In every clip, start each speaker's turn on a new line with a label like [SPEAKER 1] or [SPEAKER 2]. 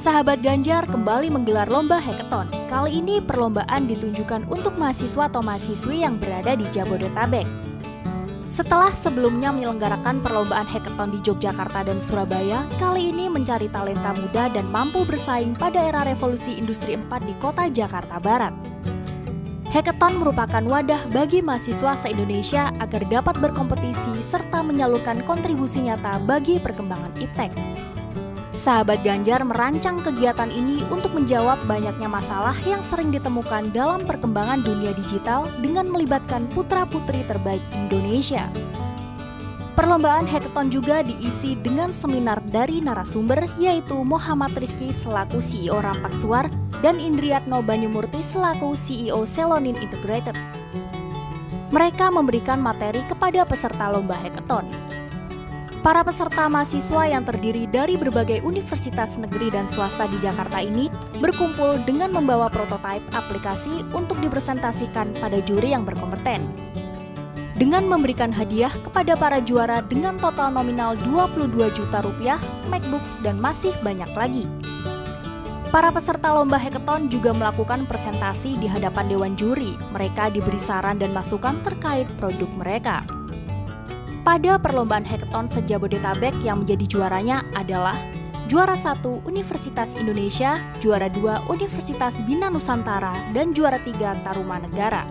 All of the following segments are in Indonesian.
[SPEAKER 1] Sahabat Ganjar kembali menggelar lomba hackathon. Kali ini perlombaan ditunjukkan untuk mahasiswa atau mahasiswi yang berada di Jabodetabek. Setelah sebelumnya menyelenggarakan perlombaan hackathon di Yogyakarta dan Surabaya, kali ini mencari talenta muda dan mampu bersaing pada era revolusi industri 4 di kota Jakarta Barat. Hackathon merupakan wadah bagi mahasiswa se-Indonesia agar dapat berkompetisi serta menyalurkan kontribusi nyata bagi perkembangan iptek. Sahabat Ganjar merancang kegiatan ini untuk menjawab banyaknya masalah yang sering ditemukan dalam perkembangan dunia digital dengan melibatkan putra-putri terbaik Indonesia. Perlombaan hackathon juga diisi dengan seminar dari narasumber yaitu Muhammad Rizky selaku CEO Rampak Suar dan Indriatno Banyumurti selaku CEO Celonin Integrated. Mereka memberikan materi kepada peserta lomba hackathon. Para peserta mahasiswa yang terdiri dari berbagai universitas negeri dan swasta di Jakarta ini berkumpul dengan membawa prototipe aplikasi untuk dipresentasikan pada juri yang berkompeten. Dengan memberikan hadiah kepada para juara dengan total nominal 22 juta rupiah, MacBooks, dan masih banyak lagi. Para peserta lomba hackathon juga melakukan presentasi di hadapan dewan juri. Mereka diberi saran dan masukan terkait produk mereka. Pada perlombaan hackathon se-Jabodetabek yang menjadi juaranya adalah juara 1 Universitas Indonesia, juara 2 Universitas Bina Nusantara, dan juara 3 Tarumanegara.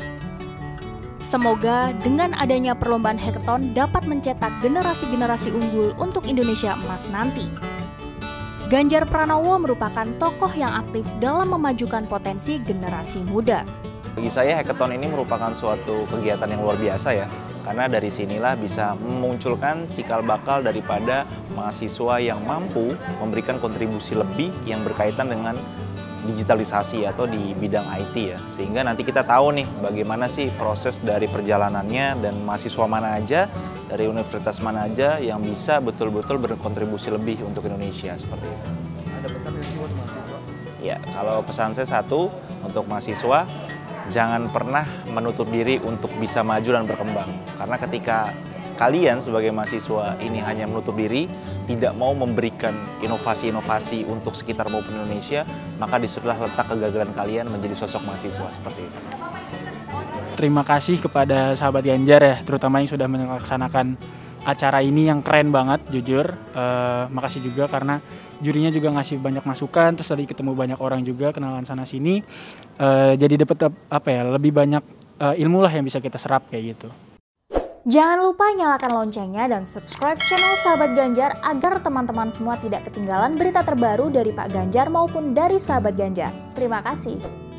[SPEAKER 1] Semoga dengan adanya perlombaan hackathon dapat mencetak generasi-generasi unggul untuk Indonesia emas nanti. Ganjar Pranowo merupakan tokoh yang aktif dalam memajukan potensi generasi muda.
[SPEAKER 2] Bagi saya hackathon ini merupakan suatu kegiatan yang luar biasa ya, karena dari sinilah bisa memunculkan cikal bakal daripada mahasiswa yang mampu memberikan kontribusi lebih yang berkaitan dengan digitalisasi atau di bidang IT ya. Sehingga nanti kita tahu nih bagaimana sih proses dari perjalanannya dan mahasiswa mana aja, dari universitas mana aja yang bisa betul-betul berkontribusi lebih untuk Indonesia seperti itu.
[SPEAKER 3] Ada pesan dari buat mahasiswa?
[SPEAKER 2] Ya, kalau pesan saya satu untuk mahasiswa, jangan pernah menutup diri untuk bisa maju dan berkembang. Karena ketika kalian sebagai mahasiswa ini hanya menutup diri, tidak mau memberikan inovasi-inovasi untuk sekitar maupun Indonesia, maka disitulah letak kegagalan kalian menjadi sosok mahasiswa seperti itu.
[SPEAKER 4] Terima kasih kepada sahabat Ganjar ya, terutama yang sudah melaksanakan acara ini yang keren banget, jujur. Makasih juga karena jurinya juga ngasih banyak masukan, terus tadi ketemu banyak orang juga, kenalan sana sini. Jadi dapat lebih banyak ilmu lah yang bisa kita serap kayak gitu.
[SPEAKER 1] Jangan lupa nyalakan loncengnya dan subscribe channel Sahabat Ganjar agar teman-teman semua tidak ketinggalan berita terbaru dari Pak Ganjar maupun dari Sahabat Ganjar. Terima kasih.